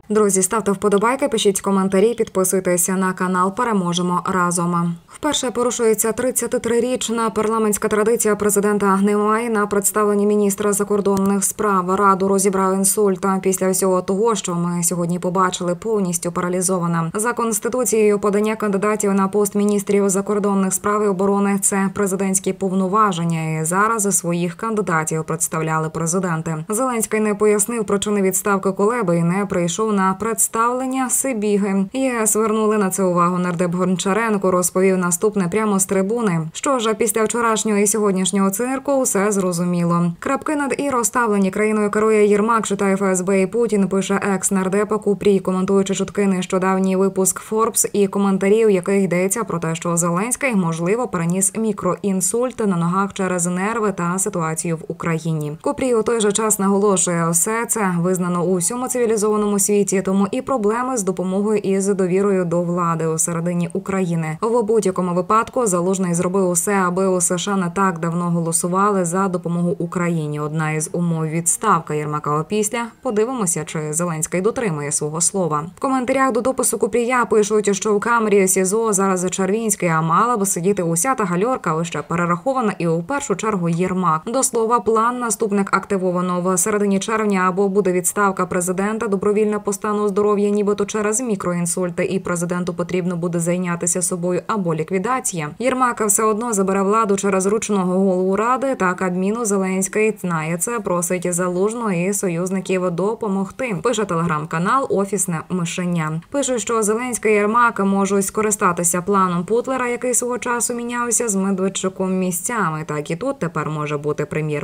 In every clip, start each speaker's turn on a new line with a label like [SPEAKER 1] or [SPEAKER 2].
[SPEAKER 1] Друзі, ставте вподобайки, пишіть коментарі, підписуйтеся на канал «Переможемо разом». Вперше порушується 33-річна парламентська традиція президента немає на представленні міністра закордонних справ. Раду розібрав інсульт. Після всього того, що ми сьогодні побачили, повністю паралізована. За Конституцією подання кандидатів на пост міністрів закордонних справ і оборони – це президентські повноваження. І зараз своїх кандидатів представляли президенти. Зеленський не пояснив причини відставки Кулеби і не прийшов на представлення Сибіги. ЄС звернули на це увагу. Нардеп Гончаренко розповів наступне прямо з трибуни. Що ж, після вчорашнього і сьогоднішнього цирку все зрозуміло. Крапки над «і» розставлені. Країною керує Єрмак, читає ФСБ і Путін, пише екс-нардепа Купрій, коментуючи чутки нещодавній випуск Forbes і коментарі, у яких йдеться про те, що Зеленський, можливо, переніс мікроінсульт на ногах через нерви та ситуацію в Україні. Купрій у той же час наголошує, все це визнано у всьому цивілізованому світі, тому і проблеми з допомогою і з довірою до влади у середині України. В будь-якому випадку Залужний зробив усе, аби у США не так давно голосували за допомогу Україні. Одна із умов – відставка Єрмака опісля. Подивимося, чи Зеленський дотримує свого слова. В коментарях до допису Купрія пишуть, що в камері СІЗО зараз Червінський, а мала б сидіти уся та гальорка, лише перерахована і у першу чергу Єрмак. До слова, план наступник активовано. В середині червня або буде відставка президента, добровільна по стану здоров'я, нібито через мікроінсульти, і президенту потрібно буде зайнятися собою, або ліквідація. Єрмак все одно забере владу через ручного голову Ради та Кабміну. Зеленський знає це, просить Залужного і союзників допомогти. Пише телеграм-канал «Офісне мишеня». Пише, що Зеленський і Єрмак можуть скористатися планом Путлера, який свого часу мінявся з Медведчуком місцями. Так і тут тепер може бути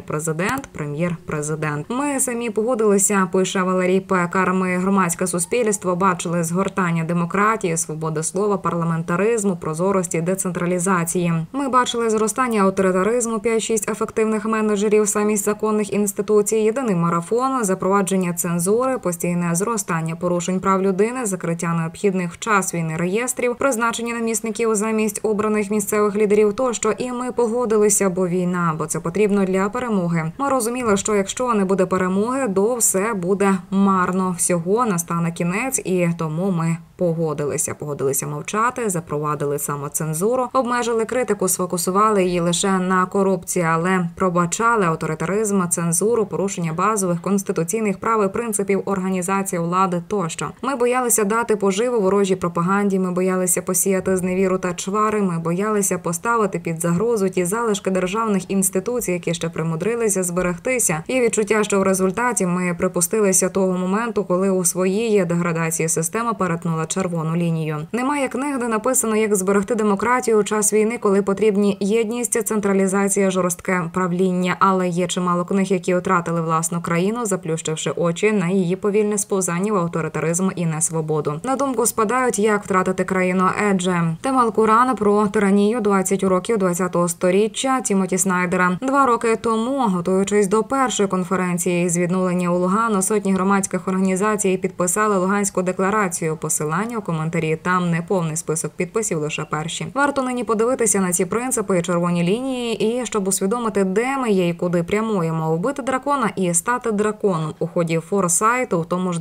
[SPEAKER 1] прем'єр-президент. Ми самі погодилися, пише Валерій Пекар. Ми, громадське суспільство, бачили згортання демократії, свободи слова, парламентаризму, прозорості, децентралізації. Ми бачили зростання авторитаризму, 5-6 ефективних менеджерів замість законних інституцій, єдиний марафон, запровадження цензури, постійне зростання порушень прав людини, закриття необхідних в час війни реєстрів, призначення намісників замість обраних місцевих лідерів тощо. І ми погодилися, бо війна, бо це потрібно для перемоги. Ми розуміли, що якщо не буде перемоги, то все буде марно. Всього настане кінець, і тому ми погодилися мовчати, запровадили самоцензуру, обмежили критику, сфокусували її лише на корупції, але пробачали авторитаризм, цензуру, порушення базових конституційних прав і принципів організації влади тощо. Ми боялися дати поживу ворожій пропаганді, ми боялися посіяти зневіру та чвари, ми боялися поставити під загрозу ті залишки державних інституцій, які ще примудрилися зберегтися. Є відчуття, що в результаті ми припустилися того моменту, коли у своїй деградації система перетнула червону лінію. Немає книг, де написано, як зберегти демократію у час війни, коли потрібні єдність, централізація, жорстке правління. Але є чимало книг, які втратили власну країну, заплющивши очі на її повільне сповзання в авторитаризм і несвободу. На думку спадають, як втратити країну Едже. Темал Куран про тиранію 20 років 20-го сторіччя Тімоті Снайдера. 2 роки тому, готуючись до першої конференції з відновлення у Лугану, сотні громадських організацій підписали Луганську декларацію. Посилання у коментарі, там не повний список підписів, лише перші. Варто нині подивитися на ці принципи і червоні лінії, і щоб усвідомити, де ми є і куди прямуємо. Вбити дракона і стати драконом. У ході форсайту, в тому ж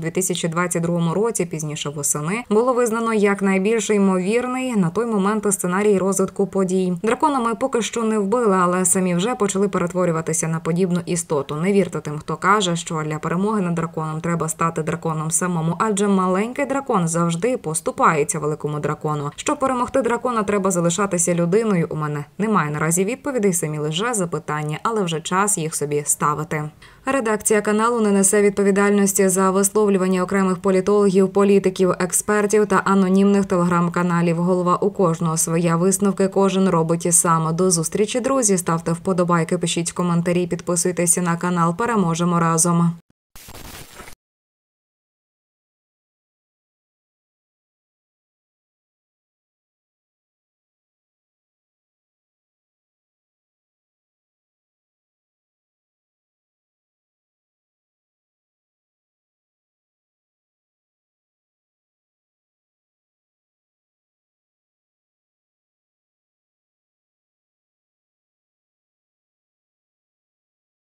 [SPEAKER 1] 2022 році, пізніше восени, було визнано як найбільш ймовірний на той момент сценарій розвитку подій. Дракона ми поки що не вбили, але самі вже почали перетворюватися на подібну істоту. Не вірте тим, хто каже, що для перемоги над драконом треба стати драконом самому, адже маленький дракон завжди поступається великому дракону. Щоб перемогти дракона, треба залишатися людиною. У мене немає наразі відповідей, самі лише запитання, але вже час їх собі ставити. Редакція каналу не несе відповідальності за висловлювання окремих політологів, політиків, експертів та анонімних телеграм-каналів. Голова у кожного своя, висновки кожен робить і сам. До зустрічі, друзі. Ставте вподобайки, пишіть коментарі, підписуйтеся на канал. Переможемо разом.